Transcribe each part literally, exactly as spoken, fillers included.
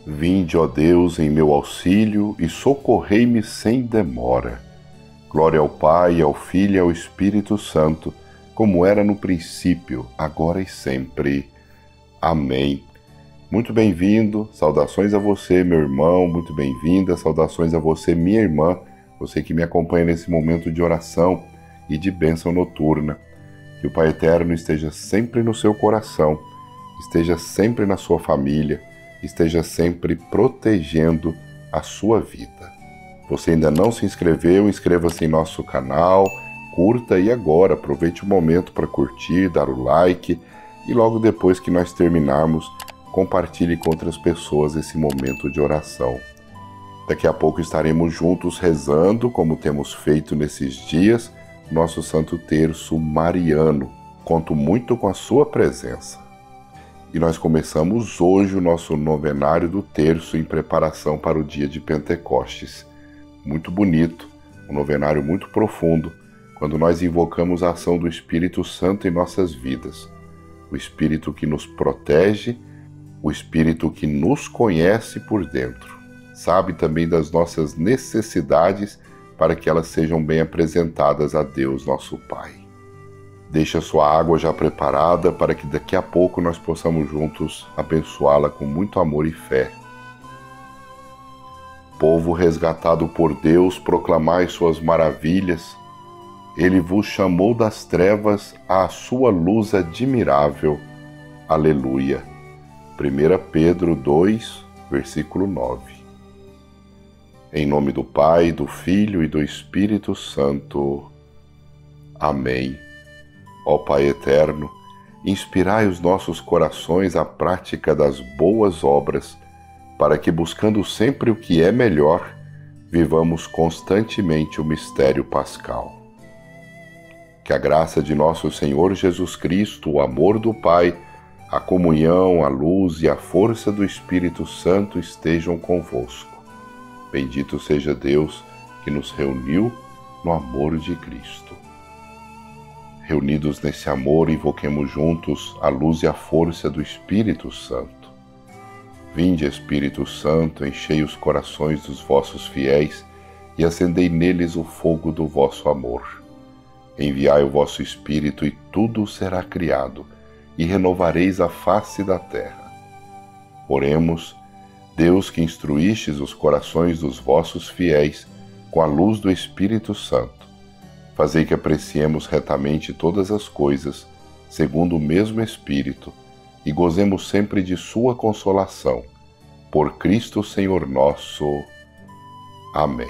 Vinde, ó Deus, em meu auxílio e socorrei-me sem demora. Glória ao Pai, ao Filho e ao Espírito Santo, como era no princípio, agora e sempre. Amém. Muito bem-vindo, saudações a você, meu irmão, muito bem-vinda, saudações a você, minha irmã, você que me acompanha nesse momento de oração e de bênção noturna. Que o Pai Eterno esteja sempre no seu coração, esteja sempre na sua família, esteja sempre protegendo a sua vida. Você ainda não se inscreveu, inscreva-se em nosso canal, curta e agora aproveite o momento para curtir, dar o like e logo depois que nós terminarmos, compartilhe com outras pessoas esse momento de oração. Daqui a pouco estaremos juntos rezando, como temos feito nesses dias, nosso Santo Terço Mariano. Conto muito com a sua presença. E nós começamos hoje o nosso novenário do terço em preparação para o dia de Pentecostes. Muito bonito, um novenário muito profundo, quando nós invocamos a ação do Espírito Santo em nossas vidas. O Espírito que nos protege, o Espírito que nos conhece por dentro. Sabe também das nossas necessidades para que elas sejam bem apresentadas a Deus, nosso Pai. Deixe a sua água já preparada para que daqui a pouco nós possamos juntos abençoá-la com muito amor e fé. Povo resgatado por Deus, proclamai suas maravilhas. Ele vos chamou das trevas à sua luz admirável. Aleluia. primeira Pedro dois, versículo nove. Em nome do Pai, do Filho e do Espírito Santo. Amém. Ó Pai eterno, inspirai os nossos corações à prática das boas obras, para que, buscando sempre o que é melhor, vivamos constantemente o mistério pascal. Que a graça de nosso Senhor Jesus Cristo, o amor do Pai, a comunhão, a luz e a força do Espírito Santo estejam convosco. Bendito seja Deus que nos reuniu no amor de Cristo. Reunidos nesse amor, invoquemos juntos a luz e a força do Espírito Santo. Vinde, Espírito Santo, enchei os corações dos vossos fiéis e acendei neles o fogo do vosso amor. Enviai o vosso Espírito e tudo será criado, e renovareis a face da terra. Oremos, Deus que instruístes os corações dos vossos fiéis com a luz do Espírito Santo, fazei que apreciemos retamente todas as coisas, segundo o mesmo Espírito, e gozemos sempre de sua consolação. Por Cristo Senhor nosso. Amém.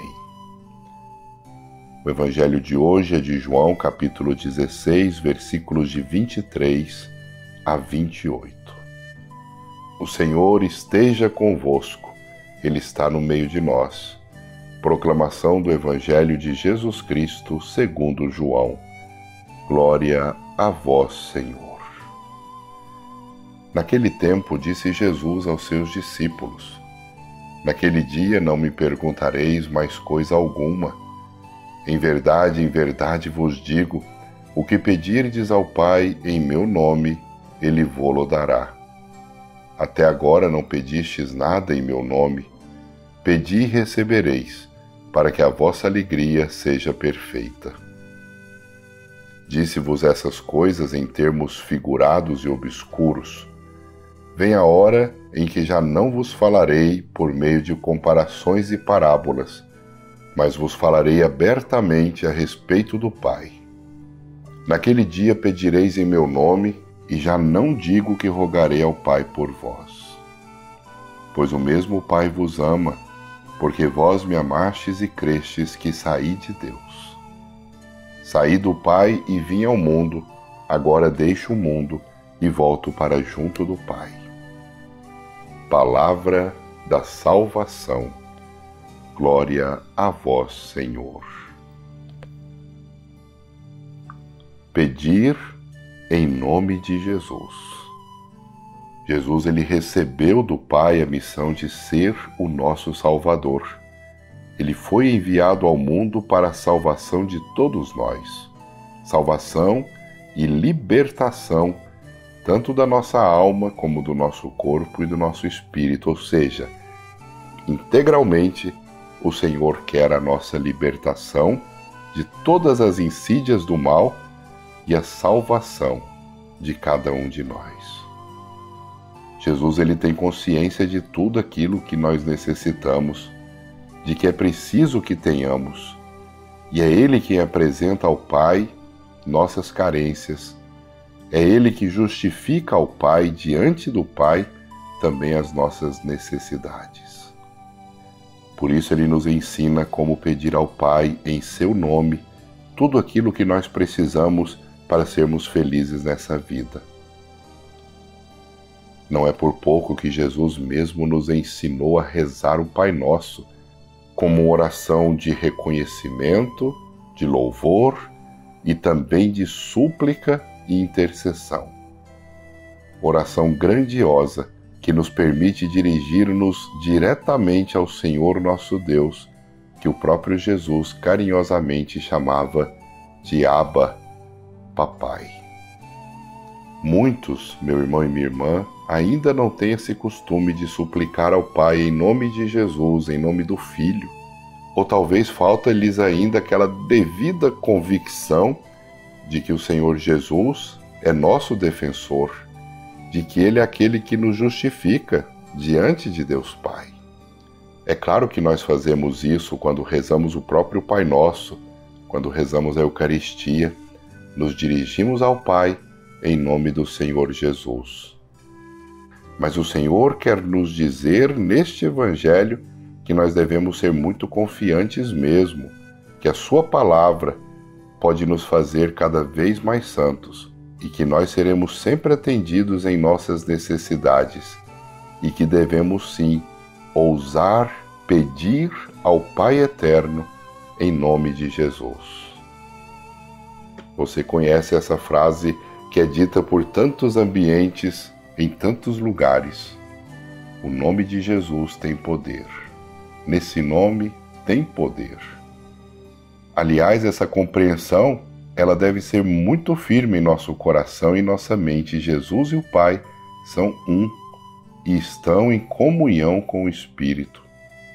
O Evangelho de hoje é de João, capítulo dezesseis, versículos de vinte e três a vinte e oito. O Senhor esteja convosco, Ele está no meio de nós. Proclamação do Evangelho de Jesus Cristo segundo João. Glória a vós, Senhor. Naquele tempo disse Jesus aos seus discípulos: Naquele dia não me perguntareis mais coisa alguma. Em verdade, em verdade vos digo, o que pedirdes ao Pai em meu nome, Ele vô-lo dará. Até agora não pedistes nada em meu nome. Pedi e recebereis, para que a vossa alegria seja perfeita. Disse-vos essas coisas em termos figurados e obscuros. Vem a hora em que já não vos falarei por meio de comparações e parábolas, mas vos falarei abertamente a respeito do Pai. Naquele dia pedireis em meu nome, e já não digo que rogarei ao Pai por vós. Pois o mesmo Pai vos ama, porque vós me amastes e crestes que saí de Deus. Saí do Pai e vim ao mundo, agora deixo o mundo e volto para junto do Pai. Palavra da salvação. Glória a vós, Senhor. Pedir em nome de Jesus. Jesus ele recebeu do Pai a missão de ser o nosso Salvador. Ele foi enviado ao mundo para a salvação de todos nós. Salvação e libertação tanto da nossa alma como do nosso corpo e do nosso espírito, ou seja, integralmente, o Senhor quer a nossa libertação de todas as insídias do mal e a salvação de cada um de nós. Jesus ele tem consciência de tudo aquilo que nós necessitamos, de que é preciso que tenhamos, e é Ele quem apresenta ao Pai nossas carências, é Ele que justifica ao Pai diante do Pai também as nossas necessidades. Por isso Ele nos ensina como pedir ao Pai em Seu nome tudo aquilo que nós precisamos para sermos felizes nessa vida. Não é por pouco que Jesus mesmo nos ensinou a rezar o Pai Nosso, como oração de reconhecimento, de louvor e também de súplica e intercessão. Oração grandiosa que nos permite dirigir-nos diretamente ao Senhor nosso Deus, que o próprio Jesus carinhosamente chamava de Abba, Papai. Muitos, meu irmão e minha irmã, ainda não têm esse costume de suplicar ao Pai em nome de Jesus, em nome do Filho, ou talvez falta-lhes ainda aquela devida convicção de que o Senhor Jesus é nosso defensor, de que Ele é aquele que nos justifica diante de Deus Pai. É claro que nós fazemos isso quando rezamos o próprio Pai Nosso, quando rezamos a Eucaristia, nos dirigimos ao Pai em nome do Senhor Jesus. Mas o Senhor quer nos dizer neste Evangelho que nós devemos ser muito confiantes mesmo, que a Sua palavra pode nos fazer cada vez mais santos e que nós seremos sempre atendidos em nossas necessidades e que devemos sim ousar pedir ao Pai Eterno em nome de Jesus. Você conhece essa frase que é dita por tantos ambientes, em tantos lugares. O nome de Jesus tem poder. Nesse nome tem poder. Aliás, essa compreensão, ela deve ser muito firme em nosso coração e nossa mente. Jesus e o Pai são um e estão em comunhão com o Espírito.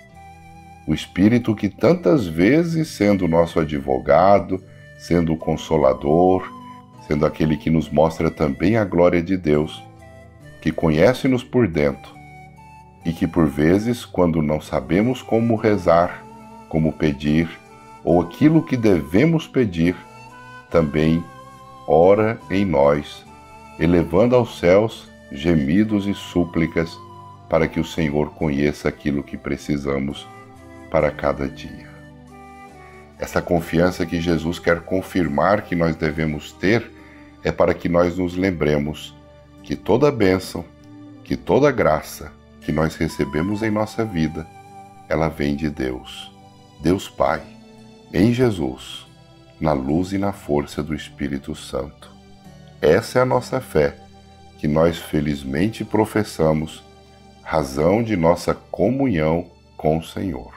O Espírito que tantas vezes, sendo nosso advogado, sendo o consolador, sendo aquele que nos mostra também a glória de Deus, que conhece-nos por dentro e que por vezes, quando não sabemos como rezar, como pedir, ou aquilo que devemos pedir, também ora em nós, elevando aos céus gemidos e súplicas para que o Senhor conheça aquilo que precisamos para cada dia. Essa confiança que Jesus quer confirmar que nós devemos ter é para que nós nos lembremos que toda bênção, que toda graça que nós recebemos em nossa vida, ela vem de Deus, Deus Pai, em Jesus, na luz e na força do Espírito Santo. Essa é a nossa fé, que nós felizmente professamos, razão de nossa comunhão com o Senhor.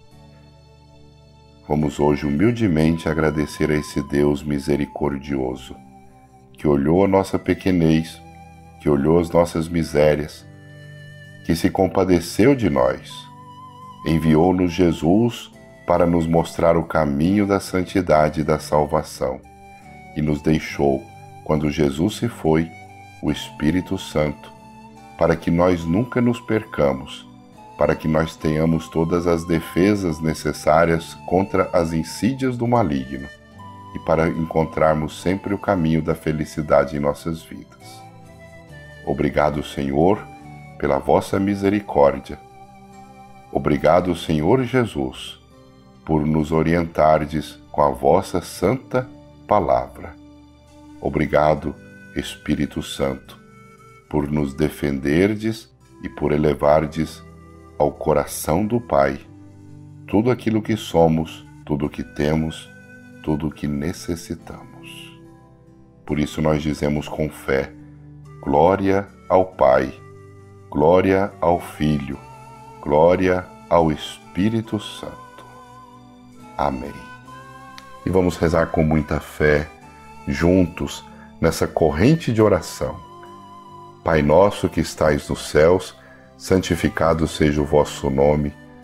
Vamos hoje humildemente agradecer a esse Deus misericordioso, que olhou a nossa pequenez, que olhou as nossas misérias, que se compadeceu de nós, enviou-nos Jesus para nos mostrar o caminho da santidade e da salvação, e nos deixou, quando Jesus se foi, o Espírito Santo, para que nós nunca nos percamos, para que nós tenhamos todas as defesas necessárias contra as insídias do maligno e para encontrarmos sempre o caminho da felicidade em nossas vidas. Obrigado, Senhor, pela vossa misericórdia. Obrigado, Senhor Jesus, por nos orientardes com a vossa santa palavra. Obrigado, Espírito Santo, por nos defenderdes e por elevardes ao coração do Pai tudo aquilo que somos, tudo o que temos, tudo o que necessitamos. Por isso nós dizemos com fé: glória ao Pai, glória ao Filho, glória ao Espírito Santo. Amém. E vamos rezar com muita fé, juntos, nessa corrente de oração. Pai nosso que estais nos céus, santificado seja o vosso nome.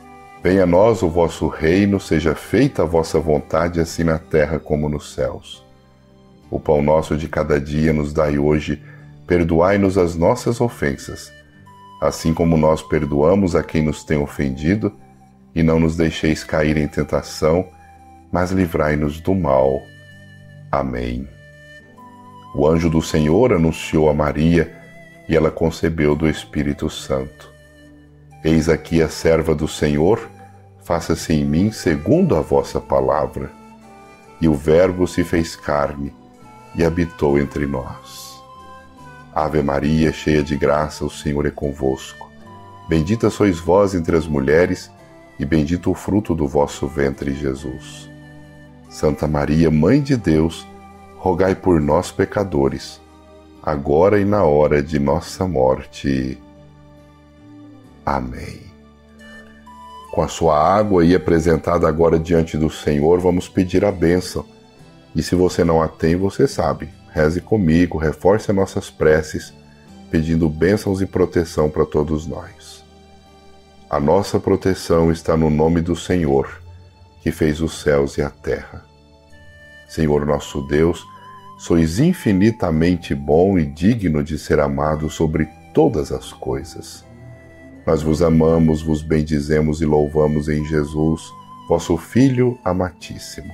Venha a nós o vosso reino, seja feita a vossa vontade, assim na terra como nos céus. O pão nosso de cada dia nos dai hoje, perdoai-nos as nossas ofensas, assim como nós perdoamos a quem nos tem ofendido, e não nos deixeis cair em tentação, mas livrai-nos do mal. Amém. O anjo do Senhor anunciou a Maria, e ela concebeu do Espírito Santo. Eis aqui a serva do Senhor, faça-se em mim segundo a vossa palavra. E o Verbo se fez carne e habitou entre nós. Ave Maria, cheia de graça, o Senhor é convosco. Bendita sois vós entre as mulheres, e bendito o fruto do vosso ventre, Jesus. Santa Maria, Mãe de Deus, rogai por nós, pecadores, agora e na hora de nossa morte. Amém. Com a sua água aí apresentada agora diante do Senhor, vamos pedir a bênção. E se você não a tem, você sabe, reze comigo, reforce as nossas preces, pedindo bênçãos e proteção para todos nós. A nossa proteção está no nome do Senhor, que fez os céus e a terra. Senhor nosso Deus, sois infinitamente bom e digno de ser amado sobre todas as coisas. Nós vos amamos, vos bendizemos e louvamos em Jesus, vosso Filho amatíssimo.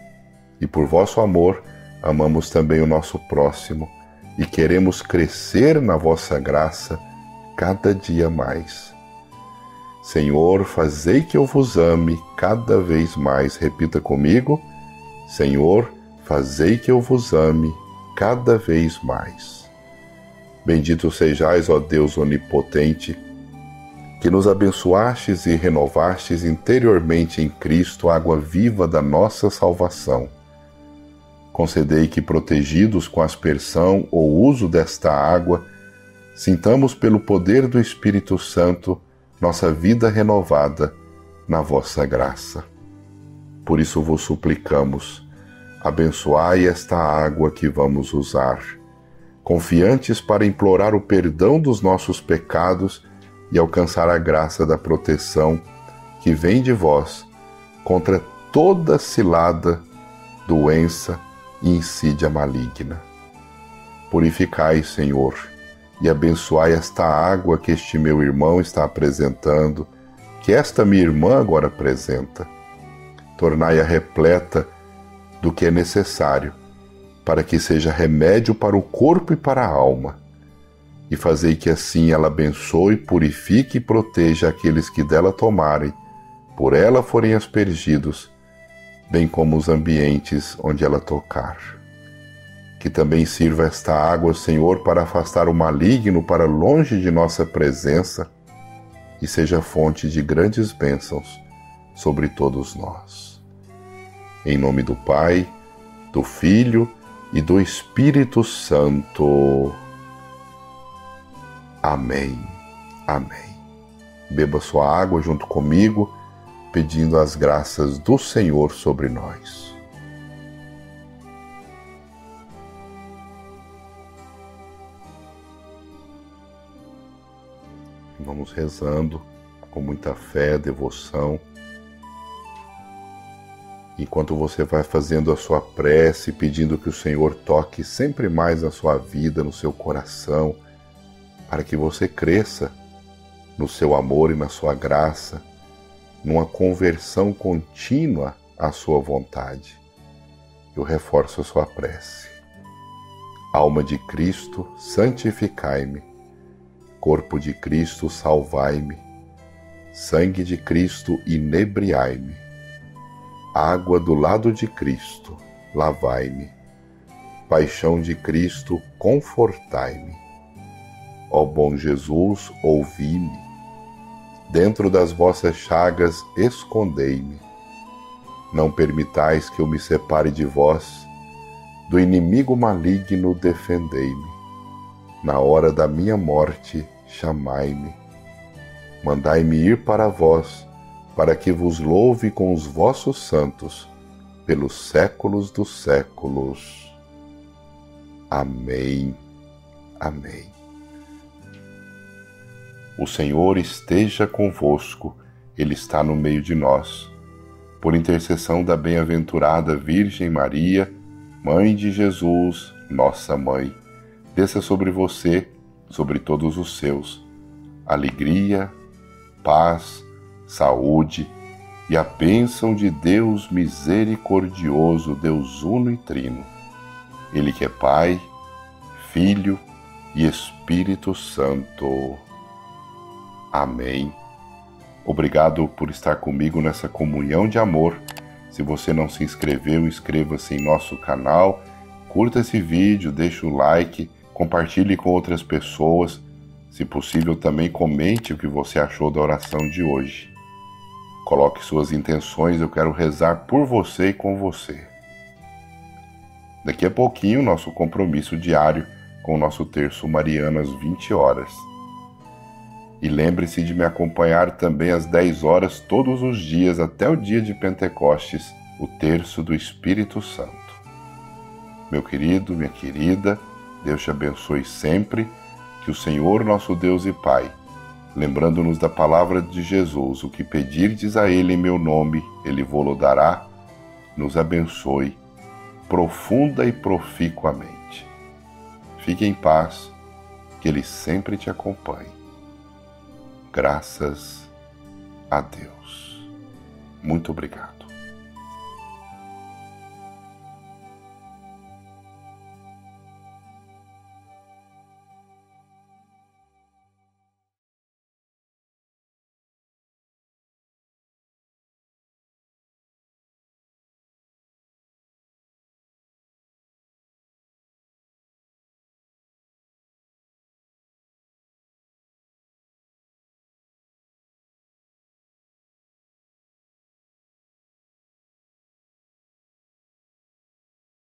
E por vosso amor, amamos também o nosso próximo e queremos crescer na vossa graça cada dia mais. Senhor, fazei que eu vos ame cada vez mais. Repita comigo. Senhor, fazei que eu vos ame cada vez mais. Bendito sejais, ó Deus onipotente, que nos abençoastes e renovastes interiormente em Cristo a água viva da nossa salvação. Concedei que, protegidos com a aspersão ou uso desta água, sintamos pelo poder do Espírito Santo nossa vida renovada na vossa graça. Por isso vos suplicamos, abençoai esta água que vamos usar, confiantes para implorar o perdão dos nossos pecados e alcançar a graça da proteção que vem de vós contra toda cilada, doença e insídia maligna. Purificai, Senhor, e abençoai esta água que este meu irmão está apresentando, que esta minha irmã agora apresenta. Tornai-a repleta do que é necessário, para que seja remédio para o corpo e para a alma, e fazei que assim ela abençoe, purifique e proteja aqueles que dela tomarem, por ela forem aspergidos, bem como os ambientes onde ela tocar. Que também sirva esta água, Senhor, para afastar o maligno para longe de nossa presença e seja fonte de grandes bênçãos sobre todos nós. Em nome do Pai, do Filho e do Espírito Santo. Amém. Amém. Beba sua água junto comigo, pedindo as graças do Senhor sobre nós. Vamos rezando com muita fé, devoção. Enquanto você vai fazendo a sua prece, pedindo que o Senhor toque sempre mais na sua vida, no seu coração, para que você cresça no seu amor e na sua graça, numa conversão contínua à sua vontade. Eu reforço a sua prece. Alma de Cristo, santificai-me. Corpo de Cristo, salvai-me. Sangue de Cristo, inebriai-me. Água do lado de Cristo, lavai-me. Paixão de Cristo, confortai-me. Ó bom Jesus, ouvi-me. Dentro das vossas chagas, escondei-me. Não permitais que eu me separe de vós. Do inimigo maligno, defendei-me. Na hora da minha morte, chamai-me. Mandai-me ir para vós, para que vos louve com os vossos santos, pelos séculos dos séculos. Amém. Amém. O Senhor esteja convosco, Ele está no meio de nós. Por intercessão da bem-aventurada Virgem Maria, Mãe de Jesus, nossa Mãe, desça sobre você, sobre todos os seus, alegria, paz, saúde e a bênção de Deus misericordioso, Deus uno e trino. Ele que é Pai, Filho e Espírito Santo. Amém. Obrigado por estar comigo nessa comunhão de amor. Se você não se inscreveu, inscreva-se em nosso canal, curta esse vídeo, deixe o like, compartilhe com outras pessoas. Se possível, também comente o que você achou da oração de hoje. Coloque suas intenções, eu quero rezar por você e com você. Daqui a pouquinho, nosso compromisso diário com o nosso terço mariano às vinte horas. E lembre-se de me acompanhar também às dez horas todos os dias até o dia de Pentecostes, o terço do Espírito Santo. Meu querido, minha querida, Deus te abençoe sempre, que o Senhor nosso Deus e Pai, lembrando-nos da palavra de Jesus, o que pedirdes a Ele em meu nome, Ele vô-lo dará, nos abençoe profunda e proficuamente. Fique em paz, que Ele sempre te acompanhe. Graças a Deus. Muito obrigado.